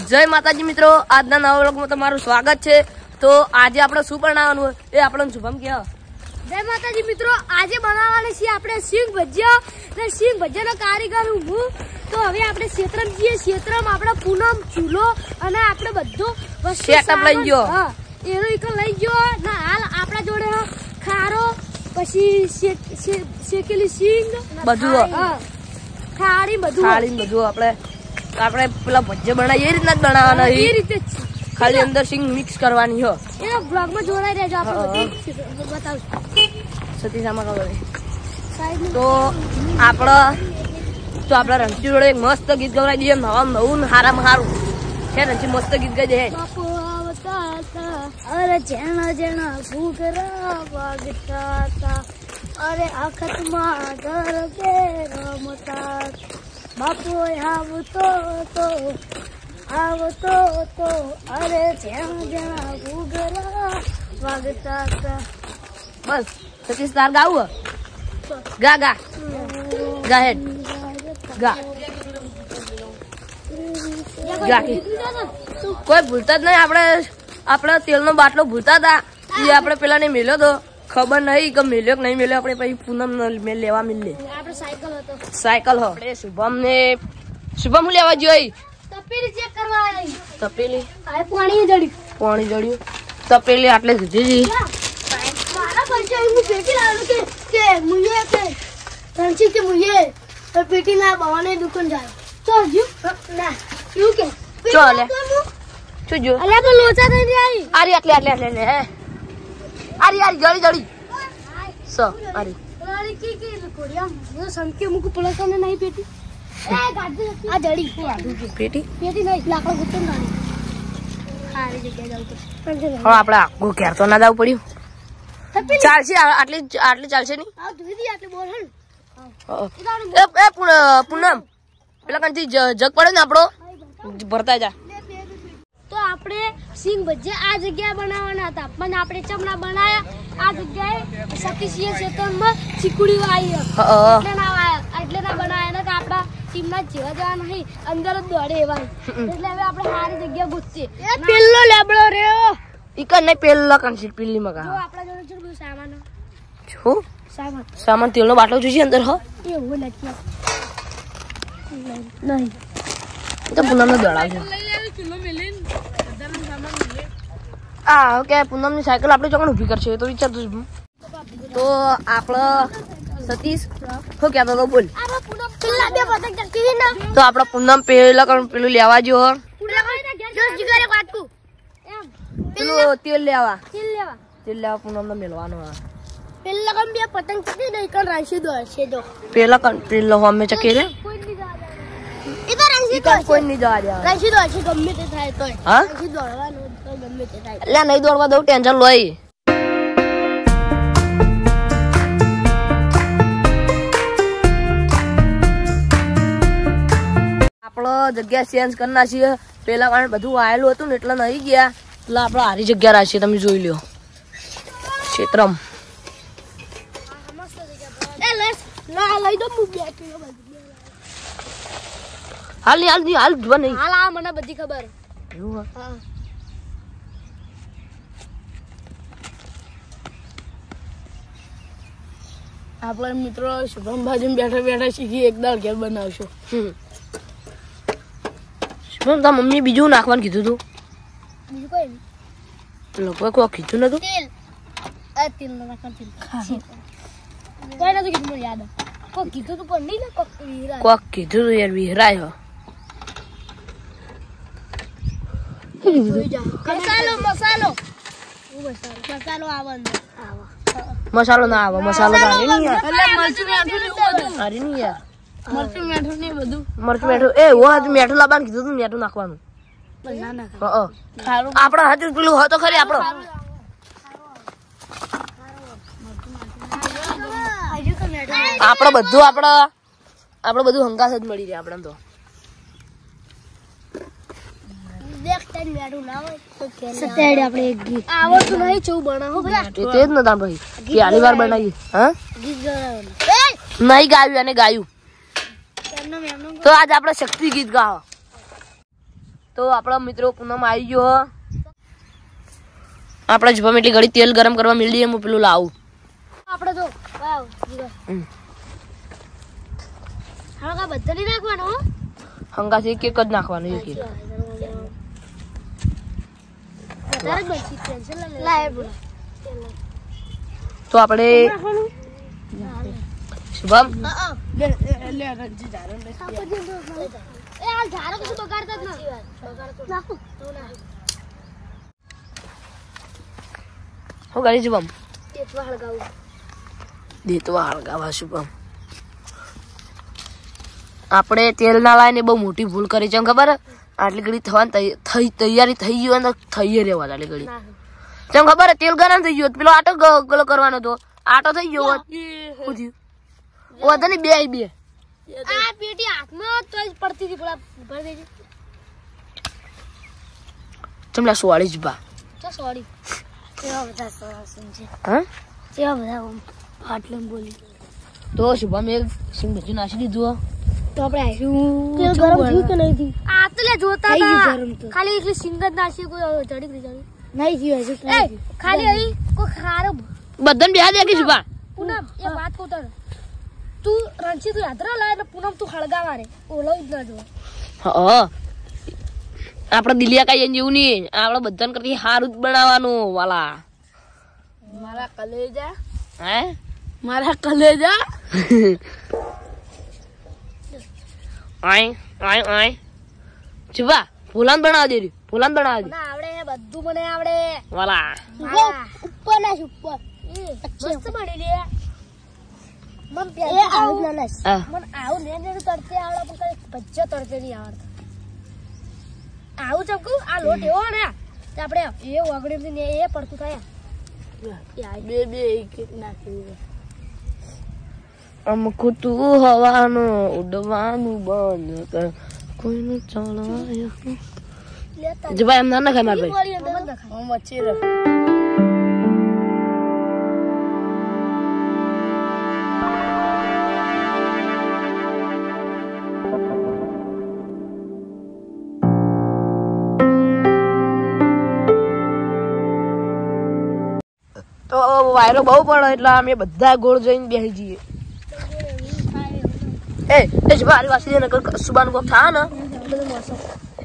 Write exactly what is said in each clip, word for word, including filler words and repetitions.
जय माताजी मित्रों, आज ना नवा व्लॉग में તમારું સ્વાગત છે। તો આજે આપણે શું બનાવવાનું એ આપણને શુભમ કહો। जय माताजी मित्रों, આજે બનાવવાના છે આપણે સિંગ ભજીયા ને સિંગ ભજીયાનો કારીગર હું। તો હવે આપણે ક્ષેત્રમ જઈએ, ક્ષેત્રમ આપણે પૂનમ ચૂલો અને આપણે બધું વસ્તુ સેટઅપ લઈ ગયો। હા, એનો એક લઈ ગયો ને હાલ આપણા જોડે ખારો પછી શેકેલી સિંગ બધું હા ખારી બધું ખારી બધું આપણે આપણે પેલા ભજીયા બનાવીએ એ રીતના જ બનાવવાના એ રીતે ખાલી અંદર સિંગ મિક્સ કરવાની હો। એનો બ્લોગ માં જોડાઈ રહેજો, આપણે બતાવું સતીશામાં ખબર તો આપણે તો આપણે રણજી જોડે એક મસ્ત ગીત ગવડાવી દઈએ, નવા નવું હારામાં હારું છે। રણજી મસ્ત ગીત ગાઈ દે। અરે જેણા જેણા ઘૂઘરા વાગતા હતા, અરે આખતમાં ઘર કે રમતા, બાપુ આવતો તો આવતો તો, અરે જેણા જેણા ઘૂઘરા વાગતા હતા। બસ સતીશ તાર ગાવું ગા ગા ગા હેડ ગા ગા કોઈ ભૂલતા જ નહીં। આપણે આપણે તેલનો બાટલો ભૂલતા હતા એ આપણે પેલા ને મેલ્યો તો ખબર નહીં કે મેલ્યો કે નહીં મેલ્યો। આપણે પછી પૂનમ મેં લેવા મિલે આપણે સાયકલ હતો સાયકલ હો આપણે શુભમ ને શુભમ લેવા જોઈ તપેલી ચેક કરવા આવી તપેલી આ પાણી જડ્યું પાણી જડ્યું તપેલી આટલે સુધી મારા પૈસા હું પેટી લાવ્યો કે કે મુયે કે રણજી કે મુયે તો પેટી ના બવાને દુકાન જાય તો હજુ ના શું કે ચાલે શું જો અલ્યા તો લોચા થઈ જાય આરી આટલે આટલે આટલે ને આરી આરી જડી જડી સ આરી રાણી કી કી કોડિયા હું સંકે મુક પલસને નહીં પેટી એ ગાડી આ જડી પેટી પેટી નહીં લાકડો ગુત્તો ગાડી હારી જગ્યાએ જાવ તો હવે આપણે આખું ઘેર તો ના જવું પડ્યું। ચાલશે આટલી આટલી ચાલશે નહીં આ ધોઈ દી આટલે બોલ હે એ એ પૂનમ પેલા કંથી જગ પડે ને આપણો ભરતા જા। તો આપણે સિંગ ભજીયા આ જગ્યાએ બનાવવાના હતા પણ આપણે ચમડા બનાયા આ જગ્યાએ સતીશીય ક્ષેત્રમાં ચીકુડી વાઈ એટલે ના વાયા એટલે ના બનાયા ને કે આપણા ટીમના જેવા જવા નહીં અંદર જ દોડે એવા એટલે હવે આપણે સારી જગ્યા ગોતીએ। પેલો લેબડો રહ્યો ઈકન નહીં પેલા કંસી પીલી મગા જો આપણા જોડે છે બધું સામાન શું સામાન સામાન તેલનો બાટલો જોઈએ અંદર હો એવું નથી નહીં તો પૂનમ ને દોડાવજો આ ઓકે પૂનમ ની સાયકલ આપણે ચોકણ ઉભી કરશે તો વિચારતું તો આપણે સતીશ શું કહેતો તો બોલ પેલા બે પતંગ ચકી ને તો આપણે પૂનમ પેલા કણ પેલું લેવા જો પેલું તેલ લેવા તેલ લેવા તેલ લેવા પૂનમ ને મેળવાનો પેલા કમ બે પતંગ ચકી નહીં કણ રાશી દો છે જો પેલા કણ પેલો અમે ચકી રે કોઈ નહીં જવા દે ઈ તો રાશી દો કોઈ નહીં જવા દે રાશી દો છે ગમે તે થાય તોય હા રાશી દોડવાનું તો ગમે તે થાય એટલે નહીં દોડવા દઉં ટેન્શન લોય। આપણો જગ્યા ચેન્જ કરના છીએ પેલા કારણ બધું આવેલું હતું ને એટલે નહીં ગયા એટલે આપણે હારી જગ્યા રાખીએ તમે જોઈ લ્યો ક્ષેત્રમ એ લેસ લા લઈ દો હું બેઠી હાલ ની હાલ ની હાલ જોવા નહીં હાલ આ મને બધી ખબર એવું હા આપણા મિત્રો શુભમ બાજુ બેઠા બેઠા શીખી એક દાળ ઘેર બનાવશો। શુભમ તાર મમ્મી બીજું નાખવાનું કીધું તું બીજું કોઈ નહીં લોકોએ કોઈ કીધું નતું તેલ આ તેલ નાખવાનું તેલ કોઈ નતું કીધું મને યાદ કોઈ કીધું તું પણ નહીં ને કોક વીરા કોક કીધું તું યાર વિહરાય જોઈ જા મસાલો મસાલો મસાલો આવે અંદર આવા મસાલો ના આવે મસાલો તો હારી નહીં યાર એટલે મરચું મેઠું ને બધું હારી નહીં યાર મરચું મેઠું ને બધું મરચું મેઠું એ ઓ હજુ મેઠું લાવવાનું કીધું તું મેઠું નાખવાનું ના ના હા ખારું આપણે હજુ પેલું હતો ખરી આપણો આપણે બધું આપણે આપણે બધું હંગાસ જ મળી જાય આપણે તો દેખ તને મેડું ના હોય તો કે સટેડ આપણે એક ગીત આવડતું નહીં ચૌ બનાવો ભાઈ તે જ ન તા ભાઈ પહેલી વાર બનાવી હા ગીત ગાવાનું નહીં ગાયું અને ગાયું એમનો એમનો તો આજ આપણે શક્તિ ગીત ગાઓ તો આપણા મિત્રો પૂનમ આવી ગયો આપણે જવા એટલી ઘડી તેલ ગરમ કરવા મિલી હું પેલું લાવું આપણે તો વાવ જીગો હળગા બધા નહીં નાખવાનો હો હંગાથી કેક જ નાખવાનું એક એક વધારે જ બચી ટેન્શન લે લાય બોલ તો આપણે શુભમ લે લે રણજી જારણ લે એ આ ઝારો કશું બગાડતા જ ના બગાડતો નાખો તો ના હું કરી શુભમ તેતવા હળગાવું દેતવા હળગાવા શુભમ આપણે તેલ ના લાવીને બહુ મોટી ભૂલ કરી છે ખબર આટલી ઘડી થવાની થઈ તૈયારી થઈ ગઈ અને થઈ રહેવા આટલી ઘડી તને ખબર તેલ ગરમ થઈ ગયું પેલો આટો ગલો કરવાનો હતો આટો થઈ ગયો વધુ નહીં બે બે આ પેટી હાથમાં તો જ પડતી હતી પેલા ભર દેજે ચમલા સોળી જ બા તો સોરી કેવા બધા સોળા છે હા કેવા બધા આટલું બોલી તો શુભમ એક સિંગ ભજી નાખી દીધું તો આપણે આયું તેલ ગરમ થયું કે નહીં થયું આ તો લે જોતા હતા ખાલી એકલી સિંગ જ નાખી કોઈ જડી ગઈ જડી નહીં થયું હજુ એ ખાલી અહીં કોઈ ખારો બધાને બેહા દે કે શુભા પૂનમ એ વાત કહું તને તું રણજી તું યાત્રા લાય ને પૂનમ તું હળગાવા રે ઓલો જ ના જો હા આપણે દિલિયા કઈ જેવું નહીં આપણે બધાને કરતી સારું જ બનાવવાનું વાલા મારા કલેજા હે મારા કલેજા આય આય આય શુભા ફૂલાન બનાવી દે ફૂલાન બનાવી દે મને આવડે બધું મને આવડે વાલા ઉપર ના ઉપર મસ્ત બની લે મમ પ્યાર આવું ના નસ મને આવું ને ને તરતે આવડે પણ કઈ ભજ્જો તરતે નહીં આવડતા આવું ચમકુ આ લોટ એવો ને તે આપણે એ વગડી ને એ પડતું થાય બે બે એક એક નાખી અમકુ તું હવાનું ઉડવાનું બંધ કર કોઈનું ચલાય જવા એમ ના નખાય માર ભાઈ હું વચ્ચે રહ તો વાયરો બહુ પડે એટલે અમે બધા ગોળ જઈને બેસી જઈએ એ એ જવા આરી વાસી ને સુબાન કો થા ને બધું મોસમ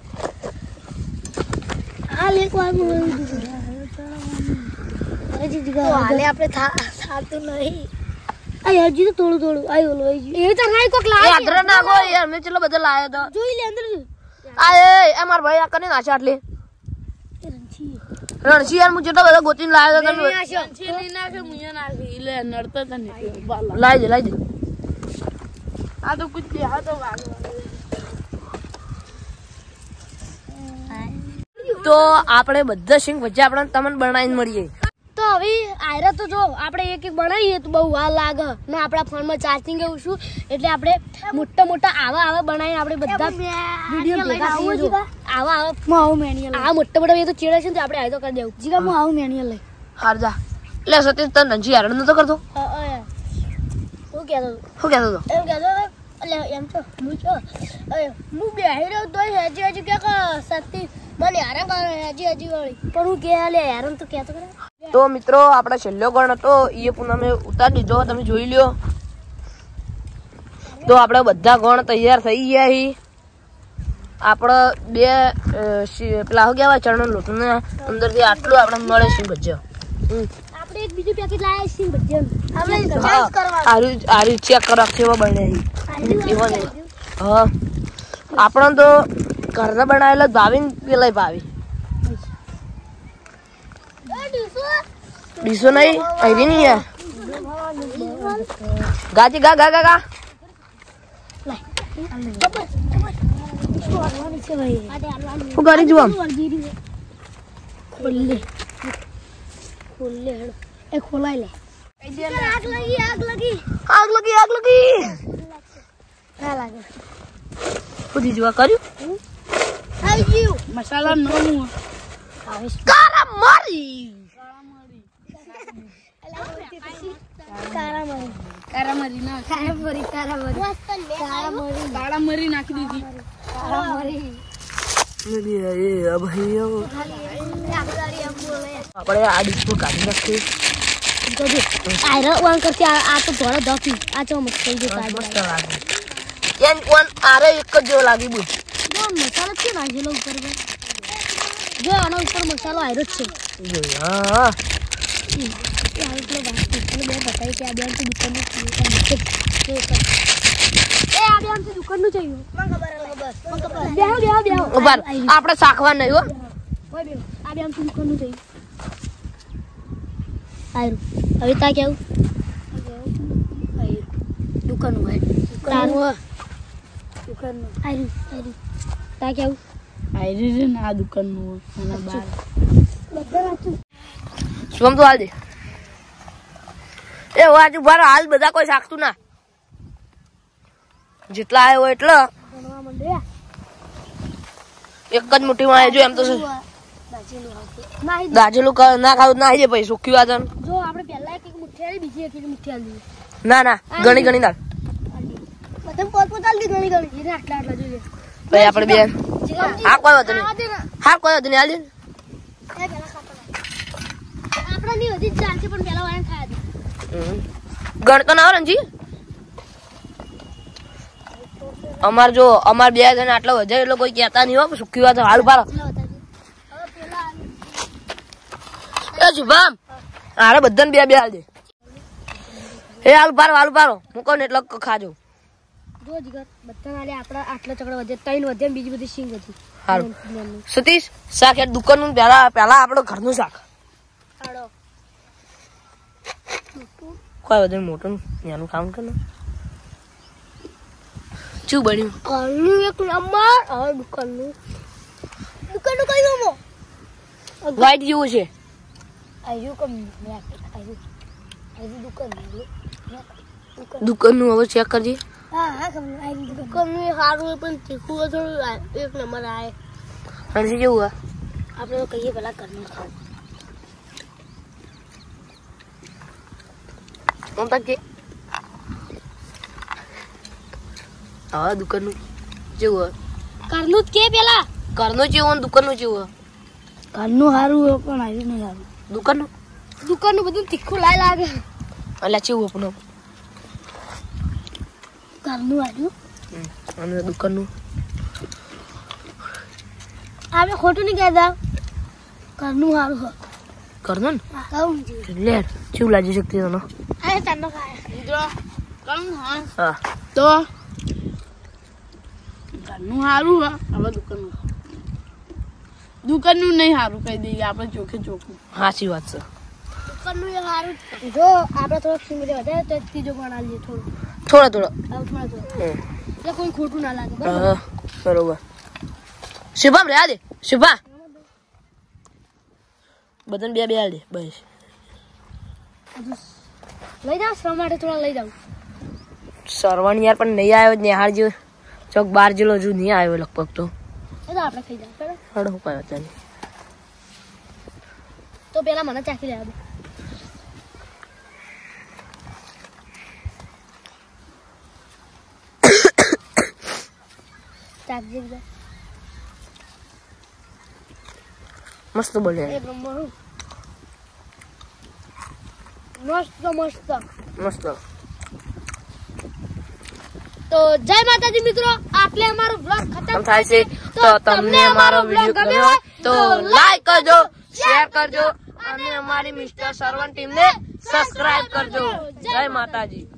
આ લેક વાળું હજી દીગા હાલે આપણે થાતું નહીં આ હજી તો થોડું થોડું આયો લો એ તો રાઈ કોક એ લાય આદરા ના ગો યાર મે ચલો બધા લાયો તો જોઈ લે અંદર આ એ એ માર ભાઈ આ કને નાચા આટલે રણજી રણસી યાર મુ જેટલા બધા ગોતીને લાયો તો તમે છેલી નાખે મુયા નાખે લે નડતા તને બાલા લાઈ દે લાઈ દે આ તો કુછ બેહા તો વાગ તો આપણે બધા સિંગ વચ્ચે આપણે તમને બનાવીને મળીએ તો હવે આયરા તો જો આપણે એક એક બનાવીએ તો બહુ વાર લાગે ને આપણા ફોનમાં ચાર્જિંગ એવું શું એટલે આપણે મોટા મોટા આવા આવા બનાવીને આપણે બધા વિડીયો ભેગા થઈએ જો આવા આવા હું આવું મેન્યુઅલ આ મોટા મોટા એ તો ચેડે છે ને તો આપણે આ તો કરી દેવું જીગા હું આવું મેન્યુઅલ લઈ હાર જા લે સતીશ તને રણસી યાર નતો કરતો હું કહેતો શું કહેતો તો એમ કહેતો એટલે એમ તો હું છો હું બેહી રહ્યો તો હજી હજી કે સતી મને હેરાન કરે હજી હજી વાળી પણ હું કે લે હેરાન તો કહેતો કરે તો મિત્રો આપણે છેલ્લો ગણ હતો એ પૂનમે ઉતારી દીધો તમે જોઈ લ્યો તો આપણે બધા ગણ તૈયાર થઈ ગયા હી આપણે બે પેલા હો ગયા ચણા લોટ ને અંદર થી આટલું આપણે મળે છે ભજ્યો આપણે એક બીજું પેકેટ લાયા છે ભજ્યો આપણે ટેસ્ટ કરવા આરી આરી ચેક કરવા કેવા બને એવો ને હા આપણે તો ઘરના બનાવેલા ભાવી પેલા ભાવી ડીસો નહીં આવી નહીં યાર ગાજી ગા ગા ગા ગા હું કરી જુઓ ખોલે ખોલે એ ખોલાઈ લે આગ લગી આગ લગી આગ લગી આગ લગી ના લાગે ખુદી જુઓ કર્યું આવી ગયું મસાલા નો હું કારા મારી કારામરી કારામરી ના કારામરી કારામરી કારામરી કાળા મરી નાખી દીધી કારામરી આપણે આ ડિસ્કો કાઢી નાખીએ. આયરો વન કરતી આ આ તો ધોળો ધોકી આ ચો મસ્ત થઈ ગયો મસ્ત લાગે. એન વન આરે એક જ જેવો લાગી બોલ. જો મસાલો છે નાખેલો ઉપર પર જો આનો ઉપર મસાલો આયરો જ છે. જો હા એ આ એટલે બાકી એટલે બે બતાઈ કે આ બેન તો દુકાનનું છે એ આ બેન તો દુકાનનું છે મને ખબર બસ મને ખબર બેહો બેહો બેહો ઉભા આપણે શાખવા નહીં હો. ઓય બેહો આ બેન તો દુકાનનું છે આયરો હવે તા કેવું આયરો દુકાનનું હોય દુકાનનું દુકાનનું આયરો આયરો તા કેવું આયરી રે ને આ દુકાનનું આના બાર બધા રાખું શુભમ તો હાલ દે. એ વાજુ બાર હાલ બધા કોઈ શાકતું ના જેટલા આવ્યો હોય એટલા બનવા માંડ્યા એક જ મુઠ્ઠીમાં આવી જો એમ તો દાજેલું આવશે નહીં દાજેલું ક- ના ખાવું ના આવી જાય પછી સુકી વાત જો આપણે પહેલા એક એક મુઠ્ઠી આલી બીજી એક એક મુઠ્ઠી આલી ના ના ઘણી ઘણી દાળ બધા પોત પોત આલી ઘણી ઘણી એને આટલા આટલા જોઈએ પછી આપણે બે હા કોઈ વાંધો આ નહીં દે ને હા કોઈ વાંધો નહીં હાલ દે. એ પહેલા ખાતા આપણા ની હજી ચાલશે પણ પહેલા વાયન ખાયા દે હમ. ગણતો ના આવે ને જી અમાર જો અમાર બે જણ આટલા વધારે એટલે કોઈ કહેતા નહીં હો સુકી વાત હાલ પાડો. પેલા હતા હવે પેલા એ શુભમ હારે બધાને બે બે હાલ દે. એ હાલ પારો હાલ પારો મૂકો ને એટલે ખાજો. જો જીગર બધા નાલે આપડા આટલા ચકડા વધે ત્રણ વધે ને બીજી બધી સિંગ હતી સારું સતીશ શાક યાર દુકાનનું પેલા પેલા આપણું ઘરનું શાક આડો કોઈ વધારે મોટું નાનું કામ કર ને શું બન્યું ઘરનું એક નંબર હવે દુકાનનું દુકાનનું કઈ ગમો વાઈટ જેવું છે આયુ કમ આયુ આયુ દુકાન દુકાનનું હવે ચેક કરજે. હા હા કમ આયુ દુકાનનું સારું પણ તીખું થોડું એક નંબર આવે હણસી જેવું હા આપણે કહીએ પેલા ઘરનું ખાવ હું તક કે હવે દુકાનનું જેવું ઘરનું જ કે પેલા ઘરનું જેવું ને દુકાનનું જેવું ઘરનું સારું પણ આવ્યું નહીં સારું દુકાનનું દુકાનનું બધું તીખું લાય લાગે એટલે ચેવું આપણું ઘરનું આવ્યું અને દુકાનનું આપણે ખોટું નહીં કહેતા ઘરનું સારું હોય ઘરનું ને કહું લે ચેવું લાગી શકતી તને આ તને ખાય મિત્રો કમ હા હા તો ઘરનું સારું હા હવે દુકાનનું દુકાનનું નહીં સારું કહી દઈએ આપણે ચોખ્ખે ચોખ્ખું સાચી વાત છે દુકાનનું એ સારું જો આપણે થોડોક સિંગરે વધારે તો ત્રીજો બના લઈએ થોડું થોડા થોડા હવે થોડા થોડા હમ. એટલે કોઈ ખોટું ના લાગે બરાબર હા, બરોબર શુભમ રે આ દે શુભા બધાને બે બે હાલ દે બસ લઈ જાઓ શ્રમ માટે થોડા લઈ જાઉં સરવણ યાર પણ નહીં આવ્યો નિહાળ જેવો ચોક બાર જેલો હજુ નહીં આવ્યો લગભગ તો એ તો આપણે ખાઈ જાય બરાબર હડો હું કયો તને તો પેલા મને ચાખી લેવા દે ચાખજે એકદમ. મસ્ત બોલે એક નંબર હું. મસ્ત મસ્ત મસ્ત તો જય માતાજી મિત્રો આટલે અમારો બ્લોગ ખતમ આમ થાય છે તો તમને અમારો વિડીયો ગમ્યો હોય તો લાઈક કરજો શેર કરજો અને અમારી મિસ્ટર સરવણ ટીમને સબસ્ક્રાઇબ કરજો જય માતાજી.